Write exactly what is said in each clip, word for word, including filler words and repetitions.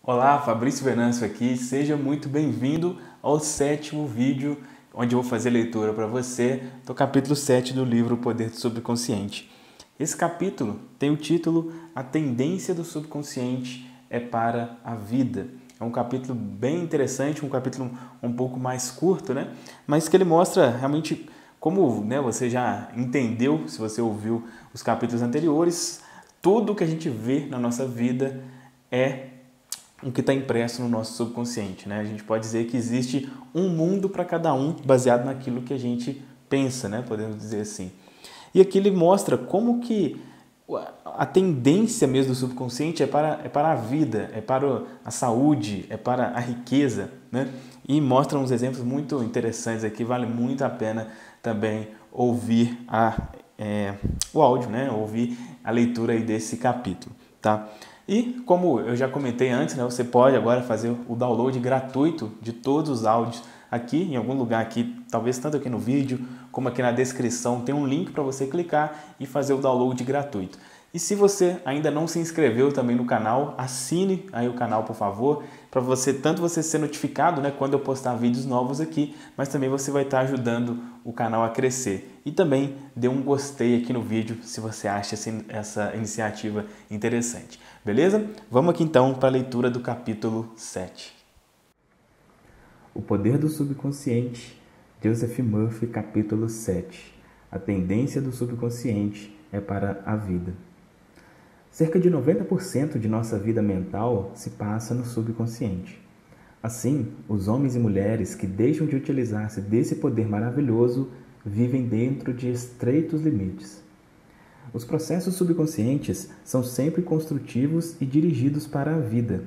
Olá, Fabrício Venâncio aqui, seja muito bem-vindo ao sétimo vídeo onde eu vou fazer leitura para você do capítulo sete do livro O Poder do Subconsciente. Esse capítulo tem o título A Tendência do Subconsciente é para a Vida. É um capítulo bem interessante, um capítulo um pouco mais curto, né? Mas que ele mostra realmente como, né, você já entendeu, se você ouviu os capítulos anteriores, tudo que a gente vê na nossa vida é o que está impresso no nosso subconsciente, né? A gente pode dizer que existe um mundo para cada um baseado naquilo que a gente pensa, né? Podemos dizer assim. E aqui ele mostra como que a tendência mesmo do subconsciente é para, é para a vida, é para a saúde, é para a riqueza, né? E mostra uns exemplos muito interessantes aqui, vale muito a pena também ouvir a, é, o áudio, né? Ouvir a leitura aí desse capítulo, tá? E como eu já comentei antes, né, você pode agora fazer o download gratuito de todos os áudios aqui, em algum lugar aqui, talvez tanto aqui no vídeo, como aqui na descrição, tem um link para você clicar e fazer o download gratuito. E se você ainda não se inscreveu também no canal, assine aí o canal, por favor, para você, tanto você ser notificado, né, quando eu postar vídeos novos aqui, mas também você vai estar ajudando o canal a crescer. E também dê um gostei aqui no vídeo se você acha essa iniciativa interessante. Beleza? Vamos aqui então para a leitura do capítulo sete. O Poder do Subconsciente, Joseph Murphy, capítulo sete. A tendência do subconsciente é para a vida. Cerca de noventa por cento de nossa vida mental se passa no subconsciente. Assim, os homens e mulheres que deixam de utilizar-se desse poder maravilhoso vivem dentro de estreitos limites. Os processos subconscientes são sempre construtivos e dirigidos para a vida.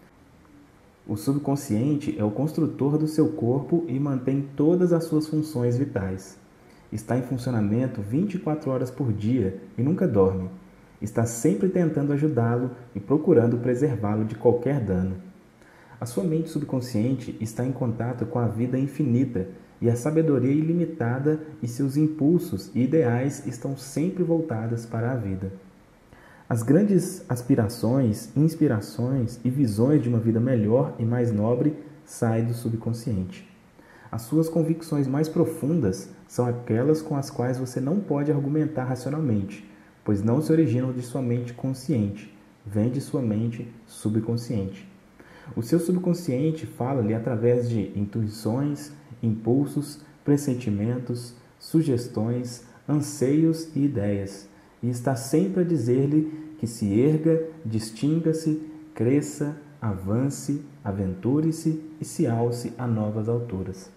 O subconsciente é o construtor do seu corpo e mantém todas as suas funções vitais. Está em funcionamento vinte e quatro horas por dia e nunca dorme. Está sempre tentando ajudá-lo e procurando preservá-lo de qualquer dano. A sua mente subconsciente está em contato com a vida infinita e a sabedoria ilimitada, e seus impulsos e ideais estão sempre voltados para a vida. As grandes aspirações, inspirações e visões de uma vida melhor e mais nobre saem do subconsciente. As suas convicções mais profundas são aquelas com as quais você não pode argumentar racionalmente, pois não se originam de sua mente consciente, vêm de sua mente subconsciente. O seu subconsciente fala-lhe através de intuições, impulsos, pressentimentos, sugestões, anseios e ideias, e está sempre a dizer-lhe que se erga, distinga-se, cresça, avance, aventure-se e se alce a novas alturas.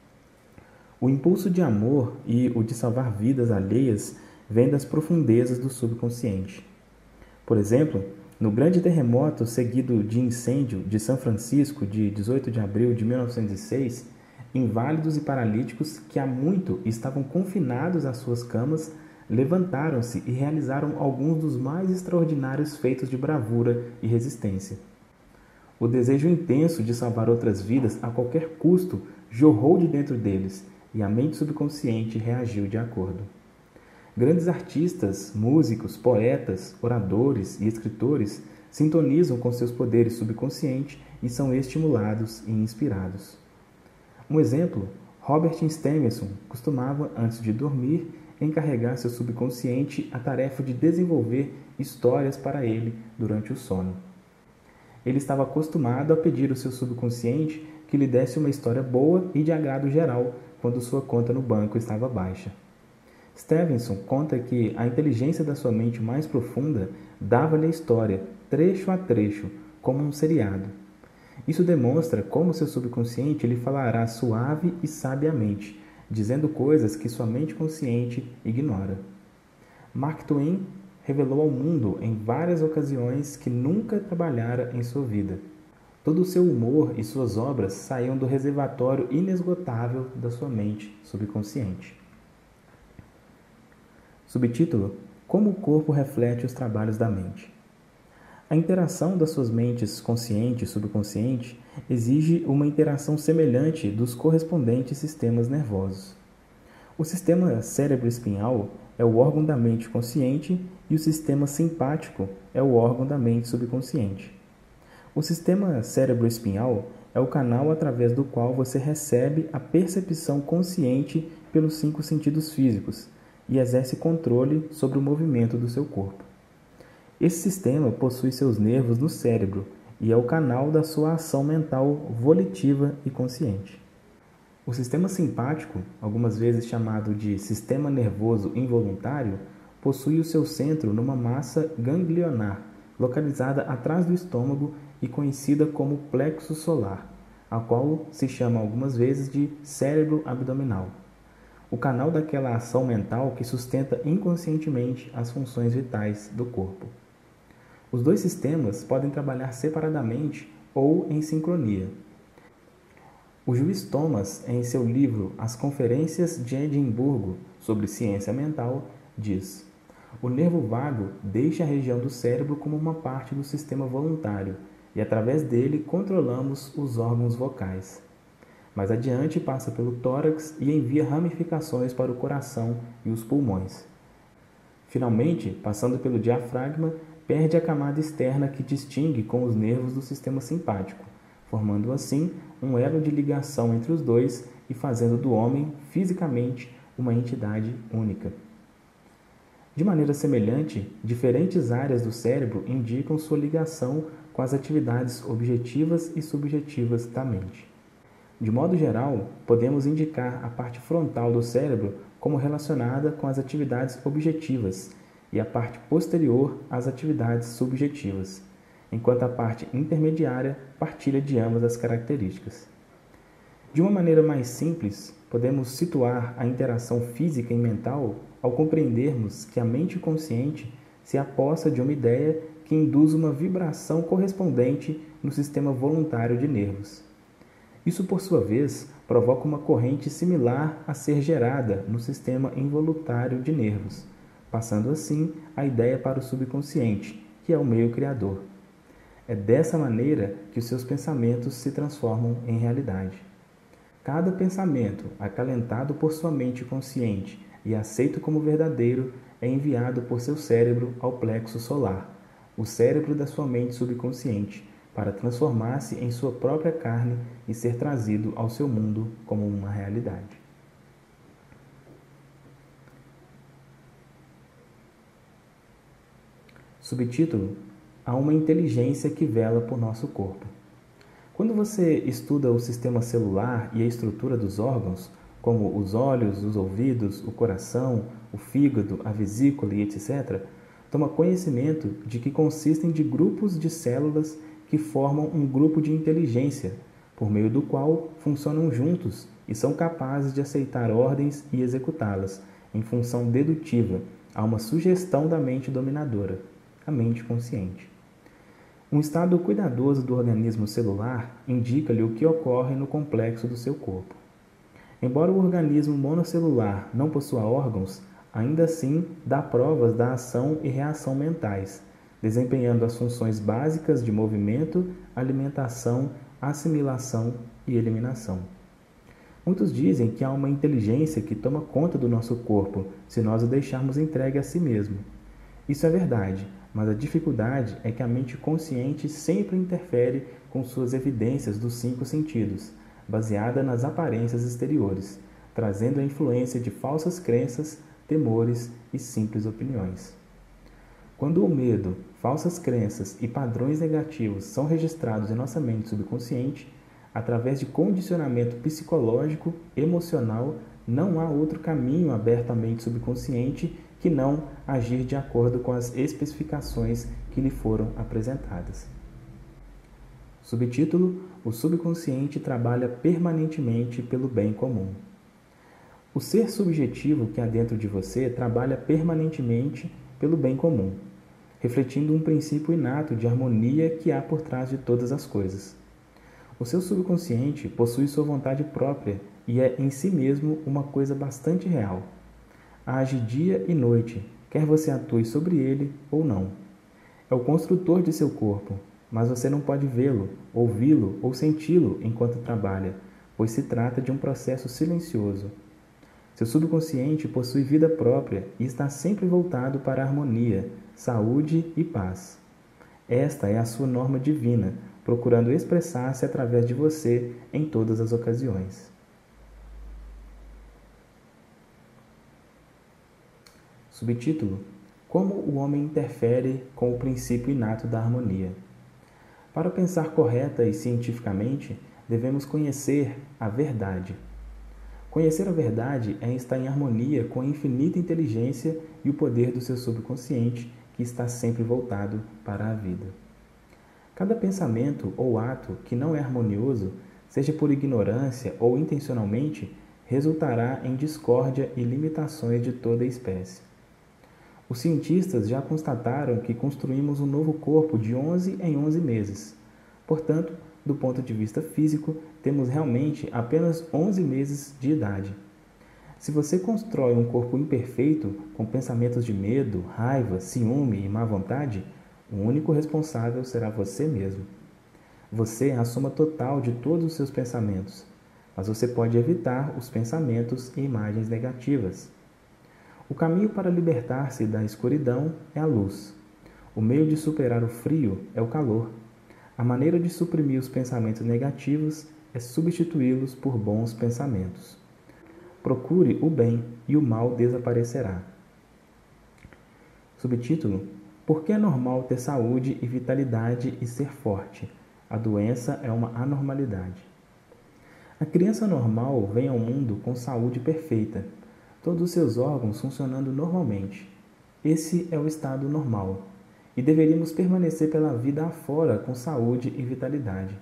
O impulso de amor e o de salvar vidas alheias vem das profundezas do subconsciente. Por exemplo, no grande terremoto seguido de incêndio de São Francisco de dezoito de abril de mil novecentos e seis, inválidos e paralíticos que há muito estavam confinados às suas camas levantaram-se e realizaram alguns dos mais extraordinários feitos de bravura e resistência. O desejo intenso de salvar outras vidas a qualquer custo jorrou de dentro deles e a mente subconsciente reagiu de acordo. Grandes artistas, músicos, poetas, oradores e escritores sintonizam com seus poderes subconscientes e são estimulados e inspirados. Um exemplo, Robert Stevenson costumava, antes de dormir, encarregar seu subconsciente a tarefa de desenvolver histórias para ele durante o sono. Ele estava acostumado a pedir ao seu subconsciente que lhe desse uma história boa e de agrado geral quando sua conta no banco estava baixa. Stevenson conta que a inteligência da sua mente mais profunda dava-lhe a história, trecho a trecho, como um seriado. Isso demonstra como seu subconsciente lhe falará suave e sabiamente, dizendo coisas que sua mente consciente ignora. Mark Twain revelou ao mundo em várias ocasiões que nunca trabalhara em sua vida. Todo o seu humor e suas obras saíam do reservatório inesgotável da sua mente subconsciente. Subtítulo: Como o corpo reflete os trabalhos da mente. A interação das suas mentes consciente e subconsciente exige uma interação semelhante dos correspondentes sistemas nervosos. O sistema cérebro-espinhal é o órgão da mente consciente e o sistema simpático é o órgão da mente subconsciente. O sistema cérebro-espinhal é o canal através do qual você recebe a percepção consciente pelos cinco sentidos físicos e exerce controle sobre o movimento do seu corpo. Esse sistema possui seus nervos no cérebro e é o canal da sua ação mental volitiva e consciente. O sistema simpático, algumas vezes chamado de sistema nervoso involuntário, possui o seu centro numa massa ganglionar, localizada atrás do estômago e conhecida como plexo solar, a qual se chama algumas vezes de cérebro abdominal, o canal daquela ação mental que sustenta inconscientemente as funções vitais do corpo. Os dois sistemas podem trabalhar separadamente ou em sincronia. O juiz Thomas, em seu livro As Conferências de Edimburgo sobre Ciência Mental, diz: o nervo vago deixa a região do cérebro como uma parte do sistema voluntário e, através dele, controlamos os órgãos vocais. Mais adiante, passa pelo tórax e envia ramificações para o coração e os pulmões. Finalmente, passando pelo diafragma, perde a camada externa que distingue com os nervos do sistema simpático, formando assim um elo de ligação entre os dois e fazendo do homem, fisicamente, uma entidade única. De maneira semelhante, diferentes áreas do cérebro indicam sua ligação com as atividades objetivas e subjetivas da mente. De modo geral, podemos indicar a parte frontal do cérebro como relacionada com as atividades objetivas e a parte posterior às atividades subjetivas, enquanto a parte intermediária partilha de ambas as características. De uma maneira mais simples, podemos situar a interação física e mental ao compreendermos que a mente consciente se apossa de uma ideia que induz uma vibração correspondente no sistema voluntário de nervos. Isso, por sua vez, provoca uma corrente similar a ser gerada no sistema involuntário de nervos, passando assim a ideia para o subconsciente, que é o meio criador. É dessa maneira que os seus pensamentos se transformam em realidade. Cada pensamento, acalentado por sua mente consciente e aceito como verdadeiro, é enviado por seu cérebro ao plexo solar, o cérebro da sua mente subconsciente, para transformar-se em sua própria carne e ser trazido ao seu mundo como uma realidade. Subtítulo: há uma inteligência que vela por nosso corpo. Quando você estuda o sistema celular e a estrutura dos órgãos, como os olhos, os ouvidos, o coração, o fígado, a vesícula e etcétera, toma conhecimento de que consistem de grupos de células que formam um grupo de inteligência, por meio do qual funcionam juntos e são capazes de aceitar ordens e executá-las, em função dedutiva, a uma sugestão da mente dominadora, a mente consciente. Um estado cuidadoso do organismo celular indica-lhe o que ocorre no complexo do seu corpo. Embora o organismo monocelular não possua órgãos, ainda assim dá provas da ação e reação mentais, desempenhando as funções básicas de movimento, alimentação, assimilação e eliminação. Muitos dizem que há uma inteligência que toma conta do nosso corpo se nós o deixarmos entregue a si mesmo. Isso é verdade, mas a dificuldade é que a mente consciente sempre interfere com suas evidências dos cinco sentidos, baseada nas aparências exteriores, trazendo a influência de falsas crenças, temores e simples opiniões. Quando o medo, falsas crenças e padrões negativos são registrados em nossa mente subconsciente, através de condicionamento psicológico, emocional, não há outro caminho aberto à mente subconsciente que não agir de acordo com as especificações que lhe foram apresentadas. Subtítulo: o subconsciente trabalha permanentemente pelo bem comum. O ser subjetivo que há dentro de você trabalha permanentemente pelo bem comum, refletindo um princípio inato de harmonia que há por trás de todas as coisas. O seu subconsciente possui sua vontade própria e é em si mesmo uma coisa bastante real. Age dia e noite, quer você atue sobre ele ou não. É o construtor de seu corpo, mas você não pode vê-lo, ouvi-lo ou senti-lo enquanto trabalha, pois se trata de um processo silencioso. Seu subconsciente possui vida própria e está sempre voltado para a harmonia, saúde e paz. Esta é a sua norma divina, procurando expressar-se através de você em todas as ocasiões. Subtítulo: Como o homem interfere com o princípio inato da harmonia. Para pensar correta e cientificamente, devemos conhecer a verdade. Conhecer a verdade é estar em harmonia com a infinita inteligência e o poder do seu subconsciente, que está sempre voltado para a vida. Cada pensamento ou ato que não é harmonioso, seja por ignorância ou intencionalmente, resultará em discórdia e limitações de toda a espécie. Os cientistas já constataram que construímos um novo corpo de onze em onze meses. Portanto, do ponto de vista físico, temos realmente apenas onze meses de idade. Se você constrói um corpo imperfeito, com pensamentos de medo, raiva, ciúme e má vontade, o único responsável será você mesmo. Você é a soma total de todos os seus pensamentos, mas você pode evitar os pensamentos e imagens negativas. O caminho para libertar-se da escuridão é a luz. O meio de superar o frio é o calor. A maneira de suprimir os pensamentos negativos é substituí-los por bons pensamentos. Procure o bem e o mal desaparecerá. Subtítulo: Por que é normal ter saúde e vitalidade e ser forte? A doença é uma anormalidade. A criança normal vem ao mundo com saúde perfeita, todos os seus órgãos funcionando normalmente. Esse é o estado normal, e deveríamos permanecer pela vida afora com saúde e vitalidade.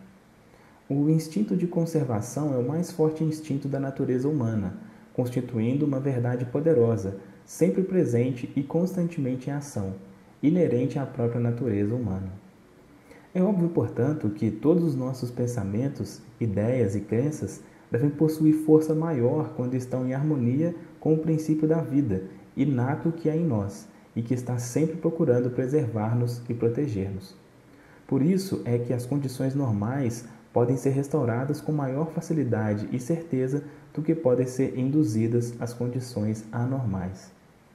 O instinto de conservação é o mais forte instinto da natureza humana, constituindo uma verdade poderosa, sempre presente e constantemente em ação, inerente à própria natureza humana. É óbvio, portanto, que todos os nossos pensamentos, ideias e crenças devem possuir força maior quando estão em harmonia com o princípio da vida, inato que há em nós, e que está sempre procurando preservar-nos e proteger-nos. Por isso é que as condições normais podem ser restauradas com maior facilidade e certeza do que podem ser induzidas as condições anormais.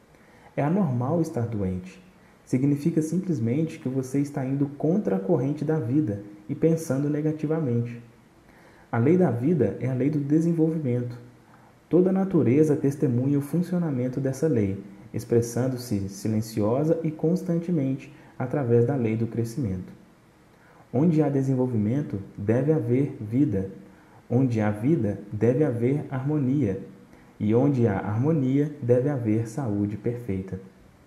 É anormal estar doente. Significa simplesmente que você está indo contra a corrente da vida e pensando negativamente. A lei da vida é a lei do desenvolvimento. Toda a natureza testemunha o funcionamento dessa lei, expressando-se silenciosa e constantemente através da lei do crescimento. Onde há desenvolvimento, deve haver vida. Onde há vida, deve haver harmonia. E onde há harmonia, deve haver saúde perfeita.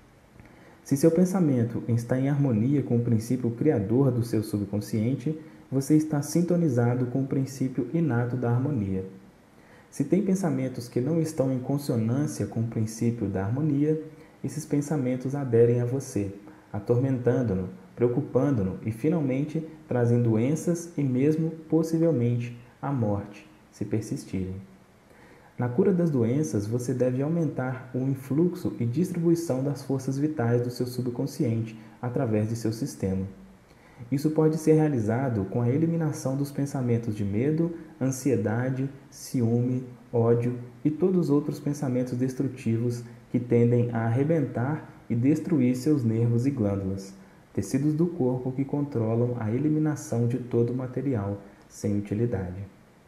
Se seu pensamento está em harmonia com o princípio criador do seu subconsciente, você está sintonizado com o princípio inato da harmonia. Se tem pensamentos que não estão em consonância com o princípio da harmonia, esses pensamentos aderem a você, atormentando-no, preocupando-no e, finalmente, trazem doenças e mesmo, possivelmente, a morte, se persistirem. Na cura das doenças, você deve aumentar o influxo e distribuição das forças vitais do seu subconsciente através de seu sistema. Isso pode ser realizado com a eliminação dos pensamentos de medo, ansiedade, ciúme, ódio e todos os outros pensamentos destrutivos que tendem a arrebentar e destruir seus nervos e glândulas, tecidos do corpo que controlam a eliminação de todo o material sem utilidade.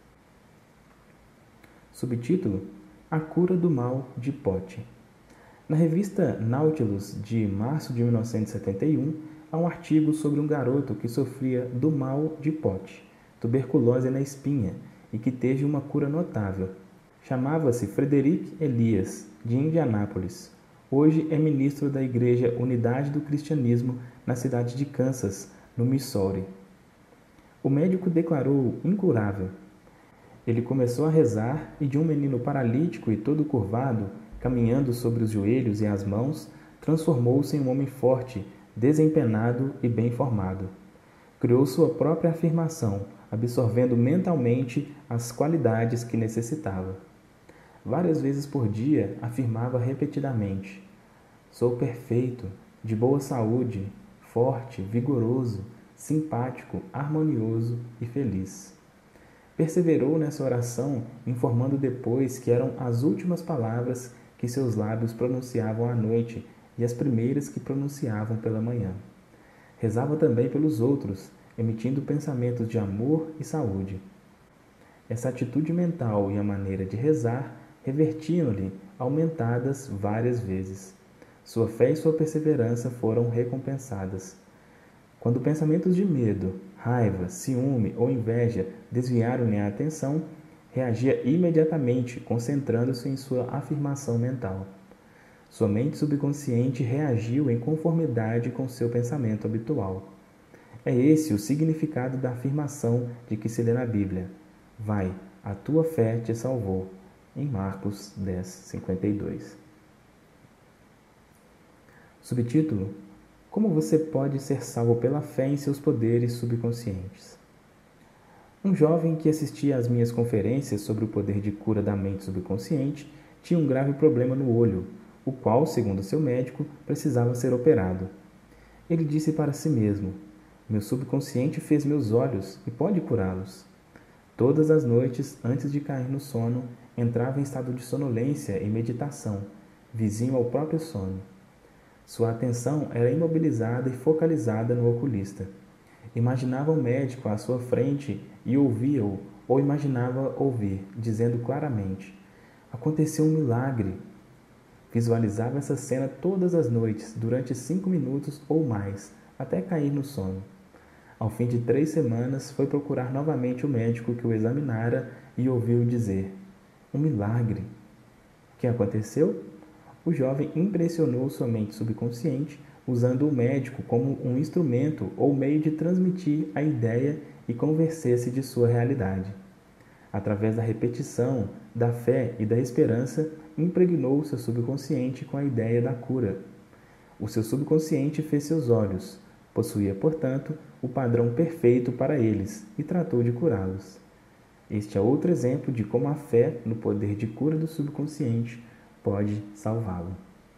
Subtítulo: A cura do mal de Pote. Na revista Nautilus, de março de mil novecentos e setenta e um, há um artigo sobre um garoto que sofria do mal de Pote, tuberculose na espinha, e que teve uma cura notável. Chamava-se Frederick Elias, de Indianápolis. Hoje é ministro da Igreja Unidade do Cristianismo na cidade de Kansas, no Missouri. O médico declarou incurável. Ele começou a rezar e de um menino paralítico e todo curvado, caminhando sobre os joelhos e as mãos, transformou-se em um homem forte, desempenado e bem formado. Criou sua própria afirmação, absorvendo mentalmente as qualidades que necessitava. Várias vezes por dia afirmava repetidamente: sou perfeito, de boa saúde, forte, vigoroso, simpático, harmonioso e feliz. Perseverou nessa oração, informando depois que eram as últimas palavras que seus lábios pronunciavam à noite e as primeiras que pronunciavam pela manhã. Rezava também pelos outros, emitindo pensamentos de amor e saúde. Essa atitude mental e a maneira de rezar revertiam-lhe aumentadas várias vezes. Sua fé e sua perseverança foram recompensadas. Quando pensamentos de medo, raiva, ciúme ou inveja desviaram-lhe a atenção, reagia imediatamente, concentrando-se em sua afirmação mental. Sua mente subconsciente reagiu em conformidade com seu pensamento habitual. É esse o significado da afirmação de que se lê na Bíblia: vai, a tua fé te salvou, em Marcos dez, cinquenta e dois. Subtítulo: Como você pode ser salvo pela fé em seus poderes subconscientes? Um jovem que assistia às minhas conferências sobre o poder de cura da mente subconsciente tinha um grave problema no olho, o qual, segundo seu médico, precisava ser operado. Ele disse para si mesmo: meu subconsciente fez meus olhos e pode curá-los. Todas as noites, antes de cair no sono, entrava em estado de sonolência e meditação, vizinho ao próprio sono. Sua atenção era imobilizada e focalizada no oculista. Imaginava o médico à sua frente e ouvia-o, ou imaginava ouvir, dizendo claramente: aconteceu um milagre. Visualizava essa cena todas as noites, durante cinco minutos ou mais, até cair no sono. Ao fim de três semanas, foi procurar novamente o médico que o examinara e ouviu dizer: um milagre. O que aconteceu? O jovem impressionou sua mente subconsciente, usando o médico como um instrumento ou meio de transmitir a ideia e convencer-se de sua realidade. Através da repetição, da fé e da esperança, impregnou seu subconsciente com a ideia da cura. O seu subconsciente fez seus olhos, possuía, portanto, o padrão perfeito para eles e tratou de curá-los. Este é outro exemplo de como a fé no poder de cura do subconsciente pode salvá-lo.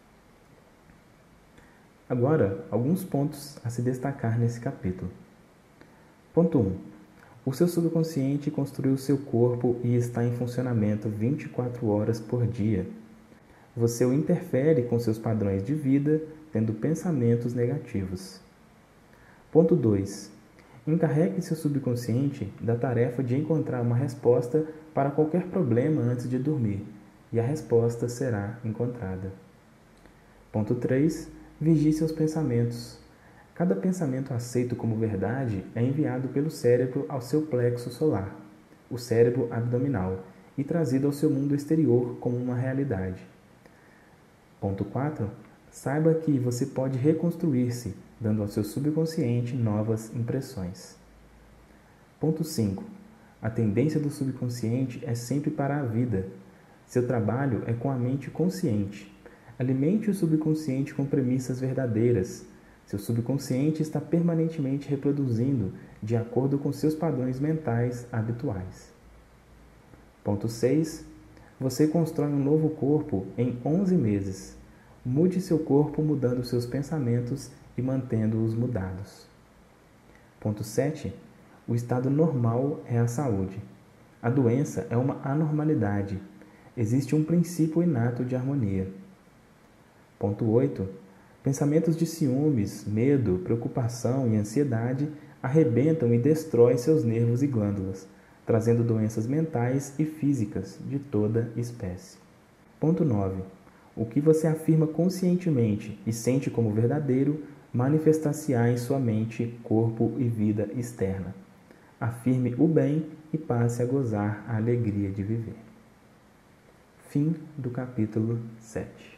Agora, alguns pontos a se destacar nesse capítulo. Ponto um. O seu subconsciente construiu seu corpo e está em funcionamento vinte e quatro horas por dia. Você o interfere com seus padrões de vida, tendo pensamentos negativos. Ponto dois. Encarregue seu subconsciente da tarefa de encontrar uma resposta para qualquer problema antes de dormir, e a resposta será encontrada. Ponto três. Vigie seus pensamentos. Cada pensamento aceito como verdade é enviado pelo cérebro ao seu plexo solar, o cérebro abdominal, e trazido ao seu mundo exterior como uma realidade. Ponto quatro. Saiba que você pode reconstruir-se, dando ao seu subconsciente novas impressões. Ponto cinco. A tendência do subconsciente é sempre para a vida. Seu trabalho é com a mente consciente. Alimente o subconsciente com premissas verdadeiras. Seu subconsciente está permanentemente reproduzindo de acordo com seus padrões mentais habituais. Ponto seis. Você constrói um novo corpo em onze meses. Mude seu corpo mudando seus pensamentos e mantendo-os mudados. Ponto sete. O estado normal é a saúde. A doença é uma anormalidade. Existe um princípio inato de harmonia. Ponto oito. Pensamentos de ciúmes, medo, preocupação e ansiedade arrebentam e destroem seus nervos e glândulas, trazendo doenças mentais e físicas de toda espécie. Ponto nove. O que você afirma conscientemente e sente como verdadeiro manifestar-se-á em sua mente, corpo e vida externa. Afirme o bem e passe a gozar a alegria de viver. Fim do capítulo sete.